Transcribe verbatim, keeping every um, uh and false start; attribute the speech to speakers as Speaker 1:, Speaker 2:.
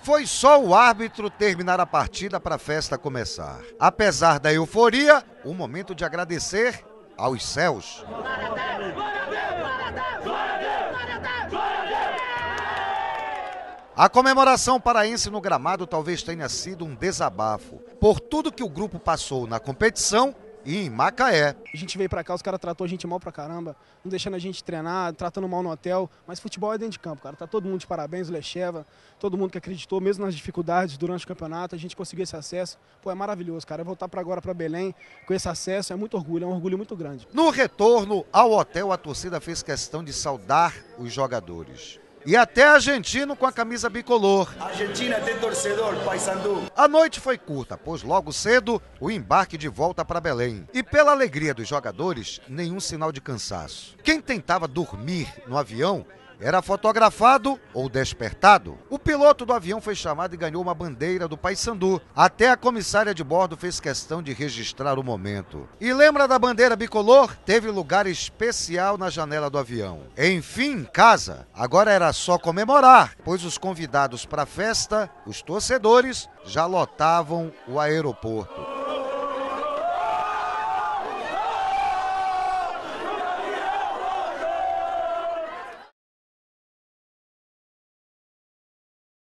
Speaker 1: Foi só o árbitro terminar a partida para a festa começar. Apesar da euforia, o momento de agradecer aos céus. A comemoração paraense no gramado talvez tenha sido um desabafo por tudo que o grupo passou na competição e em Macaé.
Speaker 2: A gente veio pra cá, os caras tratou a gente mal pra caramba, não deixando a gente treinar, tratando mal no hotel, mas futebol é dentro de campo, cara. Tá todo mundo de parabéns, o Lecheva, todo mundo que acreditou, mesmo nas dificuldades durante o campeonato, a gente conseguiu esse acesso. Pô, é maravilhoso, cara. Voltar pra agora pra Belém com esse acesso é muito orgulho, é um orgulho muito grande.
Speaker 1: No retorno ao hotel, a torcida fez questão de saudar os jogadores. E até argentino com a camisa bicolor.
Speaker 3: Argentina tem torcedor, Paysandu.
Speaker 1: A noite foi curta, pois logo cedo o embarque de volta para Belém. E pela alegria dos jogadores, nenhum sinal de cansaço. Quem tentava dormir no avião era fotografado ou despertado. O piloto do avião foi chamado e ganhou uma bandeira do Paysandu. Até a comissária de bordo fez questão de registrar o momento. E lembra da bandeira bicolor? Teve lugar especial na janela do avião. Enfim, em casa, agora era só comemorar, pois os convidados para a festa, os torcedores, já lotavam o aeroporto.